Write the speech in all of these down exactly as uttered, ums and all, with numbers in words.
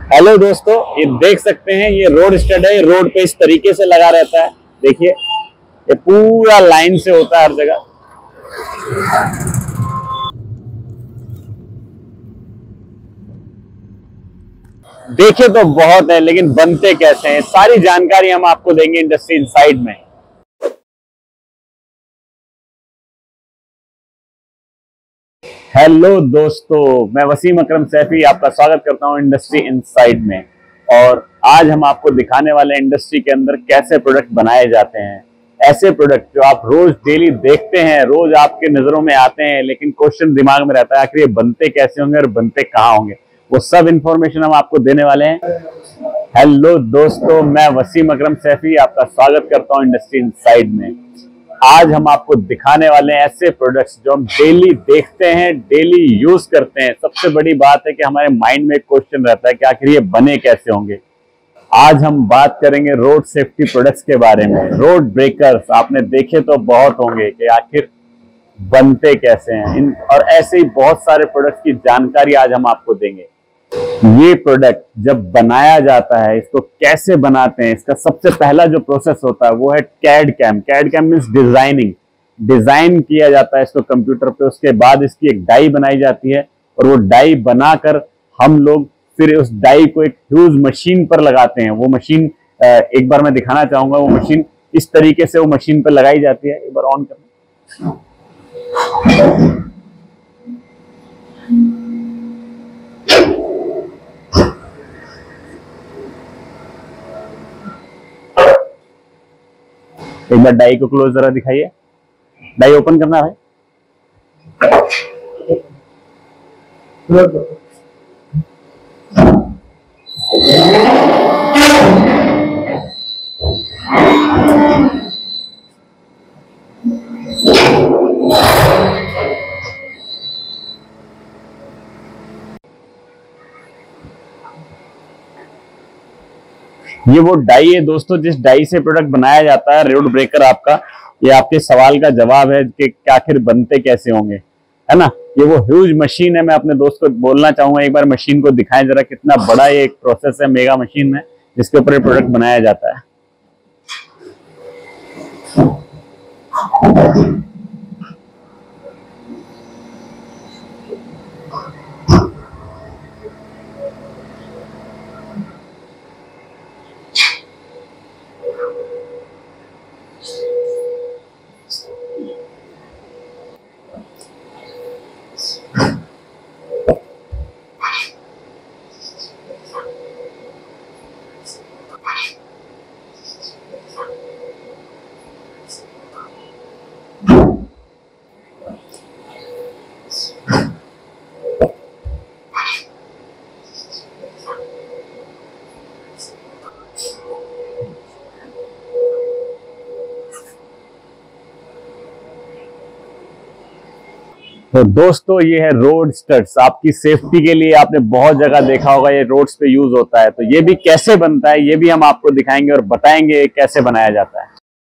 Hello दोस्तों, ये देख सकते हैं ये रोड स्टड है। रोड पे इस तरीके से लगा रहता है। देखिए ये पूरा लाइन से होता है हर जगह। देखिए तो बहुत है, लेकिन बनते कैसे हैं सारी जानकारी हम आपको देंगे इंडस्ट्री इनसाइड में। हेलो दोस्तों, मैं वसीम अकरम सैफी आपका स्वागत करता हूं इंडस्ट्री इनसाइड में। और आज हम आपको दिखाने वाले हैं इंडस्ट्री के अंदर कैसे प्रोडक्ट बनाए जाते हैं। ऐसे प्रोडक्ट जो आप रोज डेली देखते हैं, रोज आपके नजरों में आते हैं, लेकिन क्वेश्चन दिमाग में रहता है आखिर ये बनते कैसे होंगे और बनते कहाँ होंगे। वो सब इंफॉर्मेशन हम आपको देने वाले हैं। हेलो दोस्तों, मैं वसीम अकरम सैफी आपका स्वागत करता हूं इंडस्ट्री इनसाइड में। आज हम आपको दिखाने वाले हैं ऐसे प्रोडक्ट्स जो हम डेली देखते हैं, डेली यूज करते हैं। सबसे बड़ी बात है कि हमारे माइंड में एक क्वेश्चन रहता है कि आखिर ये बने कैसे होंगे। आज हम बात करेंगे रोड सेफ्टी प्रोडक्ट्स के बारे में। रोड ब्रेकर्स आपने देखे तो बहुत होंगे कि आखिर बनते कैसे हैं इन, और ऐसे ही बहुत सारे प्रोडक्ट्स की जानकारी आज हम आपको देंगे। ये प्रोडक्ट जब बनाया जाता है, इसको कैसे बनाते हैं, इसका सबसे पहला जो प्रोसेस होता है वो है CAD CAM. CAD CAM means designing. Design किया जाता है इसको कंप्यूटर पे, उसके बाद इसकी एक डाई बनाई जाती है और वो डाई बनाकर हम लोग फिर उस डाई को एक ह्यूज मशीन पर लगाते हैं। वो मशीन एक बार मैं दिखाना चाहूंगा। वो मशीन इस तरीके से वो मशीन पर लगाई जाती है। एक बार ऑन करना। एक बार डाई को क्लोज जरा दिखाइए। डाई ओपन करना है। ये वो डाई है दोस्तों, जिस डाई से प्रोडक्ट बनाया जाता है रोड ब्रेकर। आपका ये आपके सवाल का जवाब है कि आखिर बनते कैसे होंगे, है ना। ये वो ह्यूज मशीन है। मैं अपने दोस्त को बोलना चाहूंगा एक बार मशीन को दिखाएं जरा, कितना बड़ा ये एक प्रोसेस है मेगा मशीन में जिसके ऊपर ये प्रोडक्ट बनाया जाता है। तो दोस्तों ये है रोड स्टड्स। आपकी सेफ्टी के लिए आपने बहुत जगह देखा होगा, ये रोड्स पे यूज होता है। तो ये भी कैसे बनता है ये भी हम आपको दिखाएंगे और बताएंगे कैसे बनाया जाता है।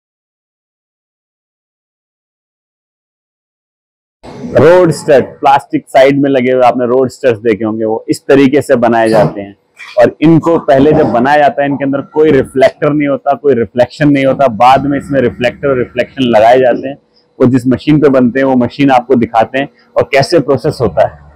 रोड स्टड प्लास्टिक साइड में लगे हुए आपने रोड स्टड्स देखे होंगे, वो इस तरीके से बनाए जाते हैं। और इनको पहले जब बनाया जाता है इनके अंदर कोई रिफ्लेक्टर नहीं होता, कोई रिफ्लेक्शन नहीं होता। बाद में इसमें रिफ्लेक्टर और रिफ्लेक्शन लगाए जाते हैं। वो जिस मशीन पे बनते हैं वो मशीन आपको दिखाते हैं और कैसे प्रोसेस होता है।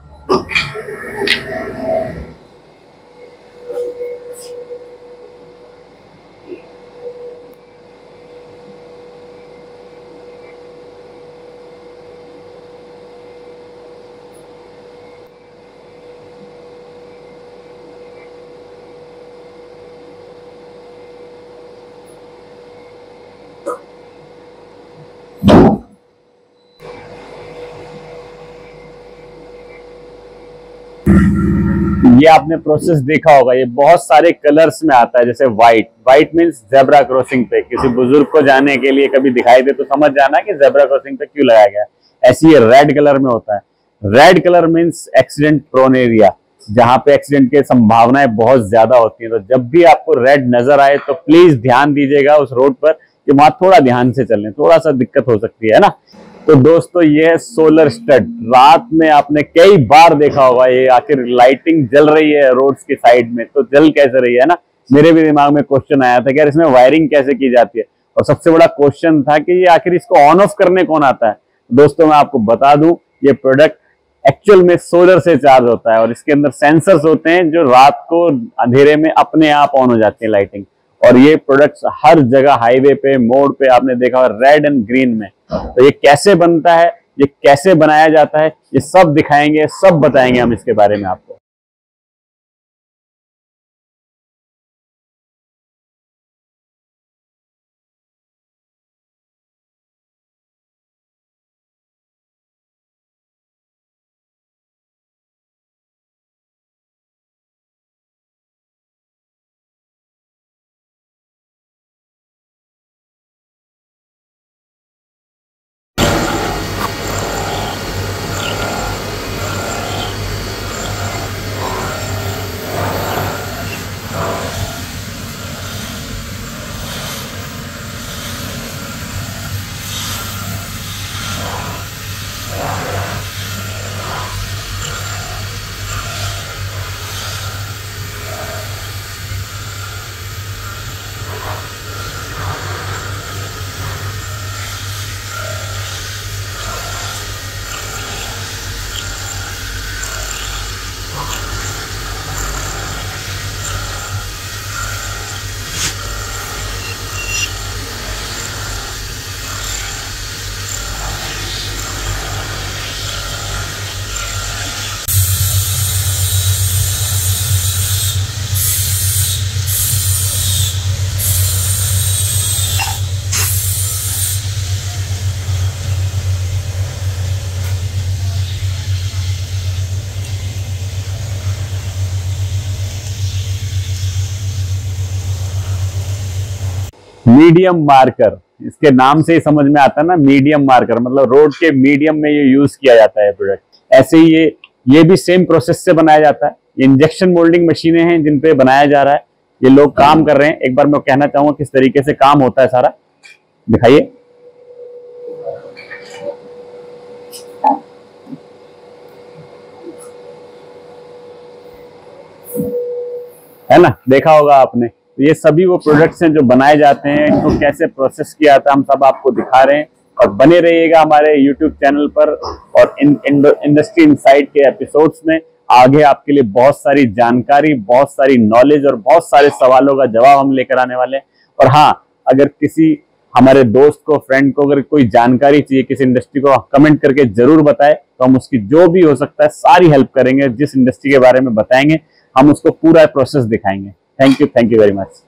ये आपने प्रोसेस देखा होगा, ये बहुत सारे कलर्स में आता है। जैसे white, white means zebra crossing पे, किसी बुजुर्ग को जाने के लिए कभी दिखाई दे तो समझ जाना कि जेब्रा क्रॉसिंग पे क्यों लगाया गया। ऐसे ये रेड कलर में होता है। Red colour means accident prone area, जहां पे एक्सीडेंट की संभावनाएं बहुत ज्यादा होती है। तो जब भी आपको रेड नजर आए तो प्लीज ध्यान दीजिएगा उस रोड पर कि वहां थोड़ा ध्यान से चलें, थोड़ा सा दिक्कत हो सकती है ना। तो दोस्तों ये है सोलर स्टड। रात में आपने कई बार देखा होगा ये आखिर लाइटिंग जल रही है रोड्स के साइड में, तो जल कैसे रही है ना। मेरे भी दिमाग में क्वेश्चन आया था कि यार इसमें वायरिंग कैसे की जाती है, और सबसे बड़ा क्वेश्चन था कि ये आखिर इसको ऑन ऑफ करने कौन आता है। दोस्तों मैं आपको बता दूं, ये प्रोडक्ट एक्चुअल में सोलर से चार्ज होता है और इसके अंदर सेंसर्स होते हैं जो रात को अंधेरे में अपने आप ऑन हो जाती है लाइटिंग। और ये प्रोडक्ट्स हर जगह हाईवे पे, मोड़ पे आपने देखा रेड एंड ग्रीन में। तो ये कैसे बनता है, ये कैसे बनाया जाता है, ये सब दिखाएंगे, सब बताएंगे हम इसके बारे में आपको। मीडियम मार्कर, इसके नाम से ही समझ में आता है ना, मीडियम मार्कर मतलब रोड के मीडियम में ये यूज किया जाता है प्रोडक्ट। ऐसे ही ये ये भी सेम प्रोसेस से बनाया जाता है। ये इंजेक्शन मोल्डिंग मशीनें हैं जिन पे बनाया जा रहा है, ये लोग काम कर रहे हैं। एक बार मैं कहना चाहूंगा किस तरीके से काम होता है सारा, दिखाइए। है ना, देखा होगा आपने। ये सभी वो प्रोडक्ट्स हैं जो बनाए जाते हैं, इनको कैसे प्रोसेस किया जाता है हम सब आपको दिखा रहे हैं। और बने रहिएगा हमारे यूट्यूब चैनल पर और इन, इन इंडस्ट्री इनसाइड के एपिसोड्स में। आगे आपके लिए बहुत सारी जानकारी, बहुत सारी नॉलेज और बहुत सारे सवालों का जवाब हम लेकर आने वाले हैं। और हाँ, अगर किसी हमारे दोस्त को, फ्रेंड को अगर कोई जानकारी चाहिए किसी इंडस्ट्री को, कमेंट करके जरूर बताए, तो हम उसकी जो भी हो सकता है सारी हेल्प करेंगे। जिस इंडस्ट्री के बारे में बताएंगे हम उसको पूरा प्रोसेस दिखाएंगे। Thank you, thank you very much.